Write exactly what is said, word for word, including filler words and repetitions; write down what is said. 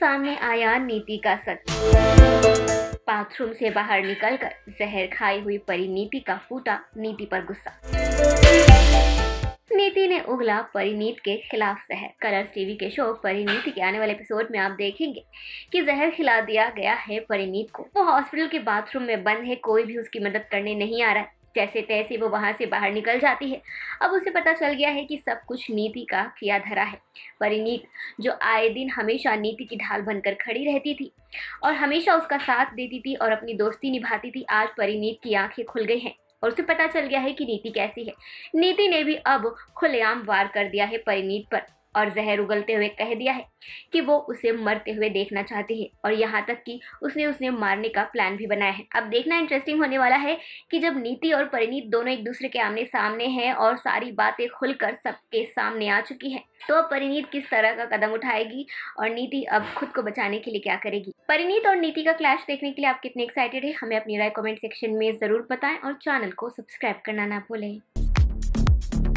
सामने आया नीति का सच। बाथरूम से बाहर निकलकर जहर खाई हुई परिनीति का फूटा नीति पर गुस्सा। नीति ने उगला परिनीत के खिलाफ जहर। कलर्स टीवी के शो परिनीति के आने वाले एपिसोड में आप देखेंगे कि जहर खिला दिया गया है परिनीत को। वो हॉस्पिटल के बाथरूम में बंद है, कोई भी उसकी मदद करने नहीं आ रहा है। जैसे तैसे वो वहां से बाहर निकल जाती है। अब उसे पता चल गया है कि सब कुछ नीति का किया धरा है। परिनीत जो आए दिन हमेशा नीति की ढाल बनकर खड़ी रहती थी और हमेशा उसका साथ देती थी और अपनी दोस्ती निभाती थी, आज परिनीत की आंखें खुल गई हैं और उसे पता चल गया है कि नीति कैसी है। नीति ने भी अब खुलेआम वार कर दिया है परिनीत पर और जहर उगलते हुए कह दिया है कि वो उसे मरते हुए देखना चाहती है और यहाँ तक कि उसने उसे मारने का प्लान भी बनाया है। अब देखना इंटरेस्टिंग होने वाला है कि जब नीति और परिनीत दोनों एक दूसरे के आमने सामने हैं और सारी बातें खुलकर सबके सामने आ चुकी हैं, तो अब परिनीत किस तरह का कदम उठाएगी और नीति अब खुद को बचाने के लिए क्या करेगी। परिनीत और नीति का क्लैश देखने के लिए आप कितने एक्साइटेड हैं, हमें अपनी राय कमेंट सेक्शन में ज़रूर बताएं और चैनल को सब्सक्राइब करना ना भूलें।